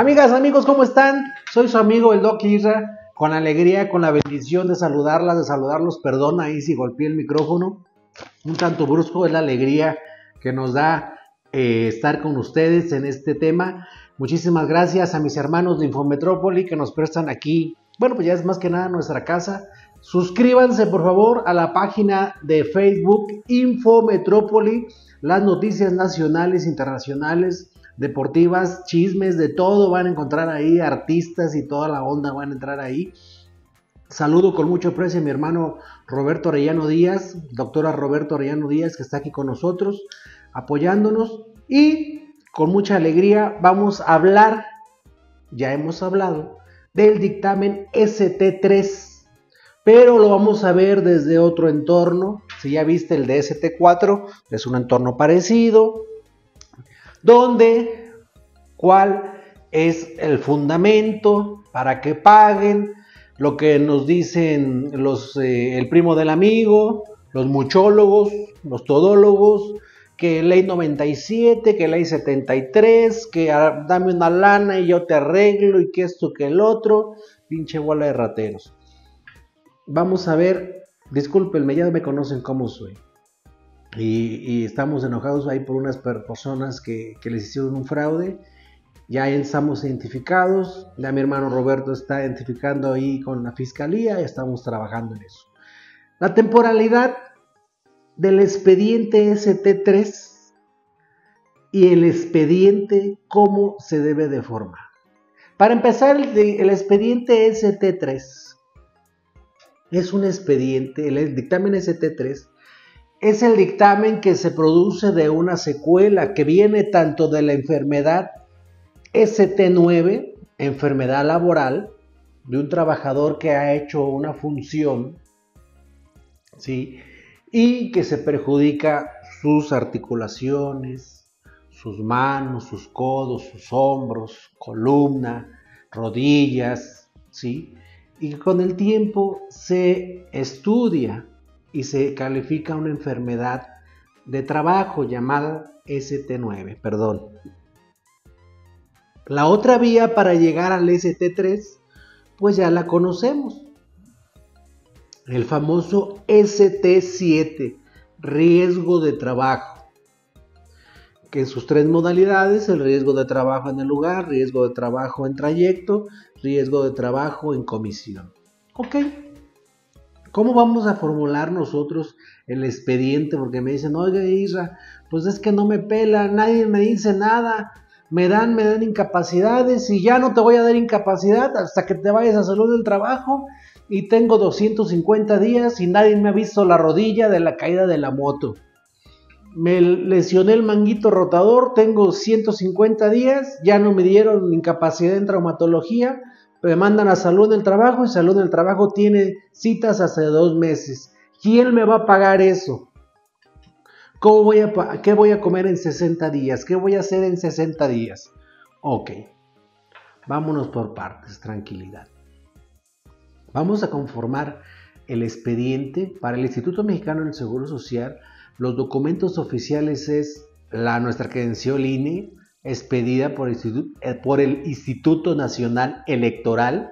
Amigas, amigos, ¿cómo están? Soy su amigo el Doc Isra, con la alegría, con la bendición de saludarlas, de saludarlos. Perdón ahí si golpeé el micrófono. Un tanto brusco, es la alegría que nos da estar con ustedes en este tema. Muchísimas gracias a mis hermanos de Infometrópoli que nos prestan aquí. Bueno, pues ya es más que nada nuestra casa. Suscríbanse por favor a la página de Facebook Infometrópoli. Las noticias nacionales, internacionales, deportivas, chismes, de todo van a encontrar ahí, artistas y toda la onda van a entrar ahí. Saludo con mucho aprecio a mi hermano Roberto Arellano Díaz, doctora Roberto Arellano Díaz, que está aquí con nosotros, apoyándonos, y con mucha alegría vamos a hablar, ya hemos hablado, del dictamen ST3, pero lo vamos a ver desde otro entorno. Si ya viste el de ST4, es un entorno parecido, donde cuál es el fundamento para que paguen, lo que nos dicen el primo del amigo, los muchólogos, los todólogos, que ley 97, que ley 73, que dame una lana y yo te arreglo, y que esto, que el otro, pinche bola de rateros. Vamos a ver, discúlpenme, ya me conocen cómo soy. Y estamos enojados ahí por unas personas que les hicieron un fraude. Ya estamos identificados, ya mi hermano Roberto está identificando ahí con la fiscalía, ya estamos trabajando en eso. La temporalidad del expediente ST3 y el expediente, cómo se debe de formar. Para empezar, el expediente ST3 es un expediente, el dictamen ST3 es el dictamen que se produce de una secuela que viene tanto de la enfermedad ST9, enfermedad laboral, de un trabajador que ha hecho una función, ¿sí? Y que se perjudica sus articulaciones, sus manos, sus codos, sus hombros, columna, rodillas, ¿sí? Y con el tiempo se estudia y se califica una enfermedad de trabajo llamada ST9, perdón. La otra vía para llegar al ST3, pues ya la conocemos. El famoso ST7, riesgo de trabajo. Que en sus tres modalidades, el riesgo de trabajo en el lugar, riesgo de trabajo en trayecto, riesgo de trabajo en comisión. Ok. ¿Cómo vamos a formular nosotros el expediente? Porque me dicen, oiga Isra, pues es que no me pela, nadie me dice nada. Me dan incapacidades y ya no te voy a dar incapacidad hasta que te vayas a salud del trabajo, y tengo 250 días y nadie me ha visto la rodilla de la caída de la moto. Me lesioné el manguito rotador, tengo 150 días, ya no me dieron incapacidad en traumatología, me mandan a salud del trabajo y salud del trabajo tiene citas hace 2 meses. ¿Quién me va a pagar eso? ¿Qué voy a comer en 60 días? ¿Qué voy a hacer en 60 días? Ok, vámonos por partes, tranquilidad. Vamos a conformar el expediente para el Instituto Mexicano del Seguro Social. Los documentos oficiales es nuestra credencial INE, expedida por el Instituto Nacional Electoral,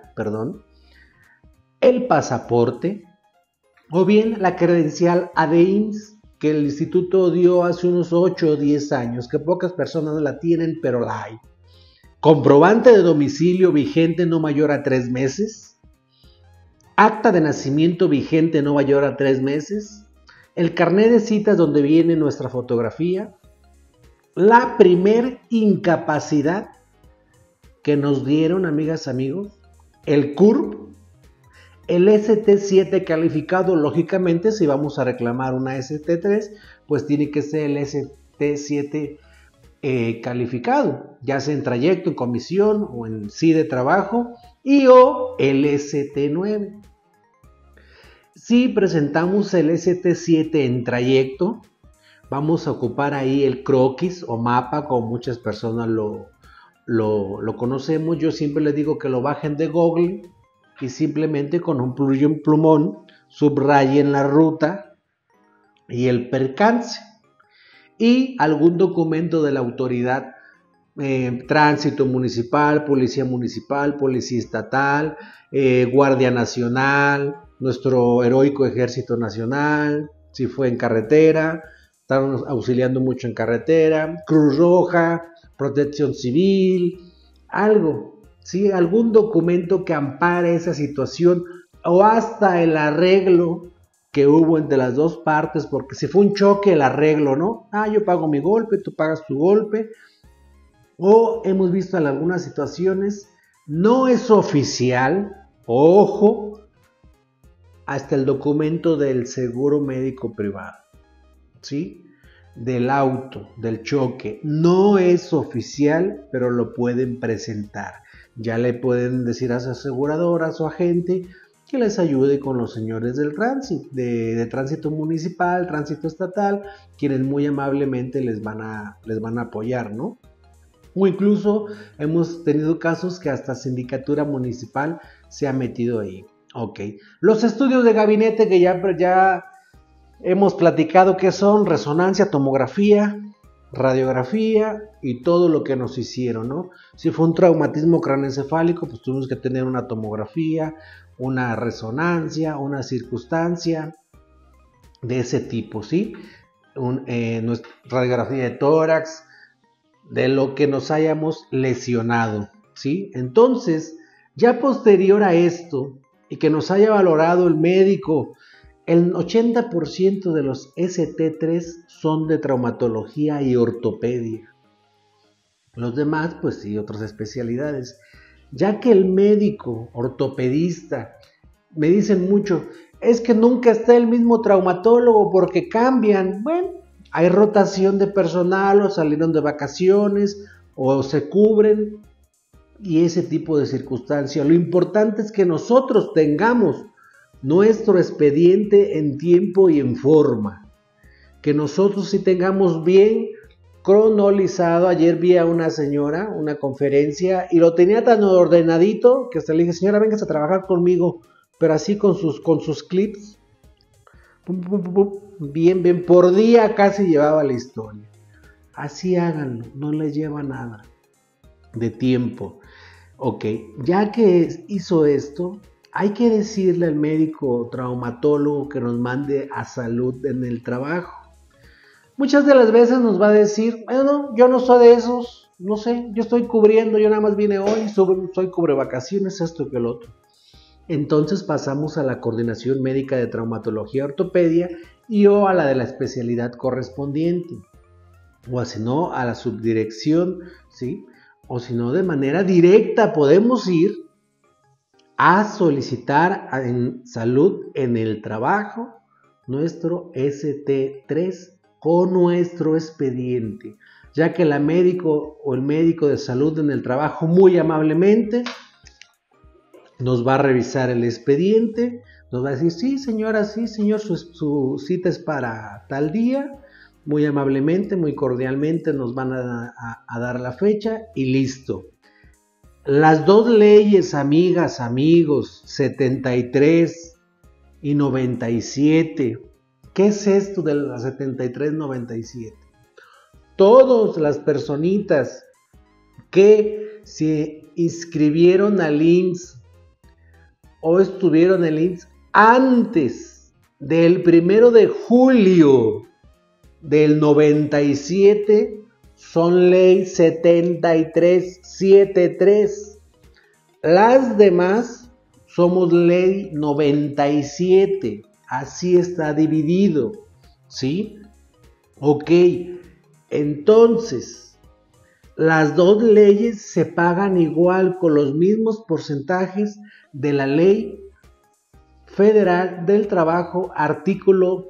el pasaporte, o bien la credencial ADIMS, que el instituto dio hace unos 8 o 10 años, que pocas personas la tienen, pero la hay. Comprobante de domicilio vigente no mayor a 3 meses. Acta de nacimiento vigente no mayor a 3 meses. El carnet de citas donde viene nuestra fotografía. La primer incapacidad que nos dieron, amigas, amigos. El CURP. El ST7 calificado, lógicamente, si vamos a reclamar una ST3, pues tiene que ser el ST7 calificado, ya sea en trayecto, en comisión o en sí de trabajo, y o el ST9. Si presentamos el ST7 en trayecto, vamos a ocupar ahí el croquis o mapa, como muchas personas lo conocemos. Yo siempre les digo que lo bajen de Google y simplemente con un plumón subrayen la ruta y el percance y algún documento de la autoridad tránsito municipal, policía estatal, Guardia Nacional, nuestro heroico Ejército Nacional, si fue en carretera, están auxiliando mucho en carretera, Cruz Roja, Protección Civil, algo, ¿sí? Algún documento que ampare esa situación o hasta el arreglo que hubo entre las dos partes, porque si fue un choque, el arreglo, ¿no? Yo pago mi golpe, tú pagas tu golpe. O hemos visto en algunas situaciones, no es oficial, ojo, hasta el documento del seguro médico privado, ¿sí? Del auto, del choque, no es oficial, pero lo pueden presentar. Ya le pueden decir a su aseguradora, a su agente, que les ayude con los señores del tránsito, de tránsito municipal, tránsito estatal, quienes muy amablemente les van a apoyar, ¿no? O incluso hemos tenido casos que hasta sindicatura municipal se ha metido ahí. Ok. Los estudios de gabinete que ya hemos platicado que son resonancia, tomografía, radiografía y todo lo que nos hicieron, ¿no? Si fue un traumatismo craneoencefálico, pues tuvimos que tener una tomografía, una resonancia, una circunstancia de ese tipo, ¿sí? Nuestra radiografía de tórax, de lo que nos hayamos lesionado, ¿sí? Entonces, ya posterior a esto, y que nos haya valorado el médico, el 80% de los ST3 son de traumatología y ortopedia. Los demás, pues sí, otras especialidades. Ya que el médico ortopedista, me dicen mucho, es que nunca está el mismo traumatólogo porque cambian. Bueno, hay rotación de personal o salieron de vacaciones o se cubren y ese tipo de circunstancias. Lo importante es que nosotros tengamos nuestro expediente en tiempo y en forma. Que nosotros sí tengamos bien cronologizado. Ayer vi a una señora, una conferencia, y lo tenía tan ordenadito que hasta le dije, señora, véngase a trabajar conmigo, pero así con sus clips. Bien, por día casi llevaba la historia. Así háganlo, no les lleva nada de tiempo. Ok, ya que hizo esto, hay que decirle al médico traumatólogo que nos mande a salud en el trabajo. Muchas de las veces nos va a decir, bueno, yo no soy de esos, no sé, yo estoy cubriendo, yo nada más vine hoy, soy cubrevacaciones, esto que el otro. Entonces pasamos a la coordinación médica de traumatología ortopedia y o a la de la especialidad correspondiente, o si no a la subdirección, ¿sí? O si no de manera directa podemos ir a solicitar en salud en el trabajo nuestro ST3 con nuestro expediente, ya que la médico o el médico de salud en el trabajo muy amablemente nos va a revisar el expediente, nos va a decir, sí señora, sí señor, su cita es para tal día, muy amablemente, muy cordialmente nos van a dar la fecha y listo. Las dos leyes, amigas, amigos, 73 y 97, ¿qué es esto de la 73-97? Todas las personitas que se inscribieron al IMSS o estuvieron en el IMSS antes del 1 de julio del 97 son ley 7373. Las demás somos ley 97. Así está dividido, ¿sí? Ok, entonces las dos leyes se pagan igual con los mismos porcentajes de la Ley Federal del Trabajo, artículo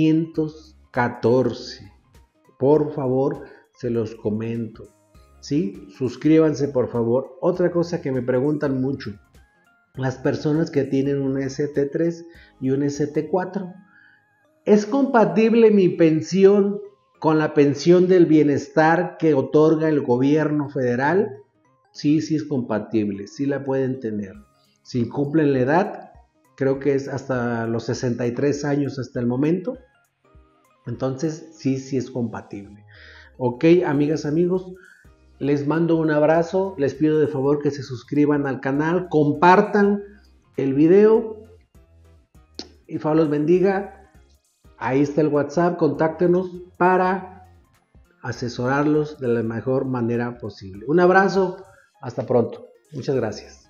514. Por favor, se los comento, ¿sí? Suscríbanse, por favor. Otra cosa que me preguntan mucho, las personas que tienen un ST3 y un ST4, ¿es compatible mi pensión con la pensión del bienestar que otorga el gobierno federal? Sí, sí es compatible, sí la pueden tener. Si cumplen la edad, creo que es hasta los 63 años hasta el momento, entonces sí es compatible. Ok, amigas, amigos, Les mando un abrazo, les pido de favor que se suscriban al canal, compartan el video y Dios los bendiga. Ahí está el WhatsApp, contáctenos para asesorarlos de la mejor manera posible. Un abrazo, hasta pronto. Muchas gracias.